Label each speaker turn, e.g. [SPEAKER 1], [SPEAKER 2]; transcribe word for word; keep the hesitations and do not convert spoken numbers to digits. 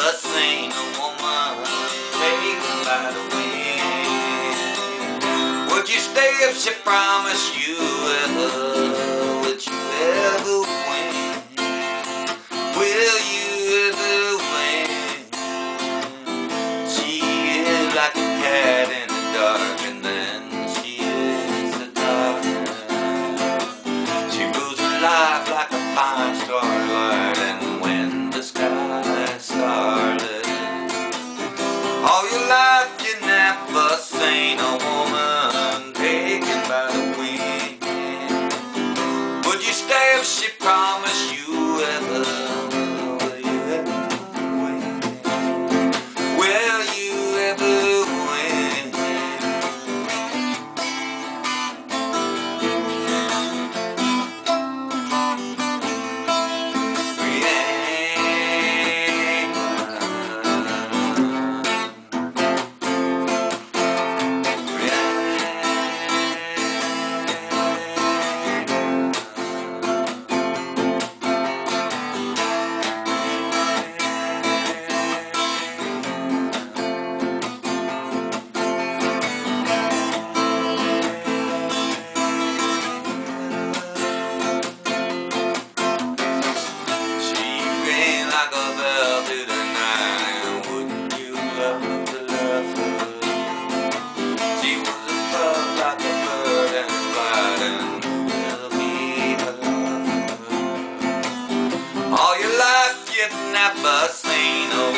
[SPEAKER 1] never seen a woman taken by the wind. Would you stay if she promised you ever? Would you ever win? Will you ever win? She is like a cat in the dark, and then she is the darkness. She rules her life like a fine starlight, and when the sky is starlit, all your life you never seen a woman taken by the wind. Would you stay if she promised you ever? Will you ever win? Will you ever win? Like a bell through the night, wouldn't you love to love her? She was a bug like a bird and flight, and will be her lover. All your life you've never seen a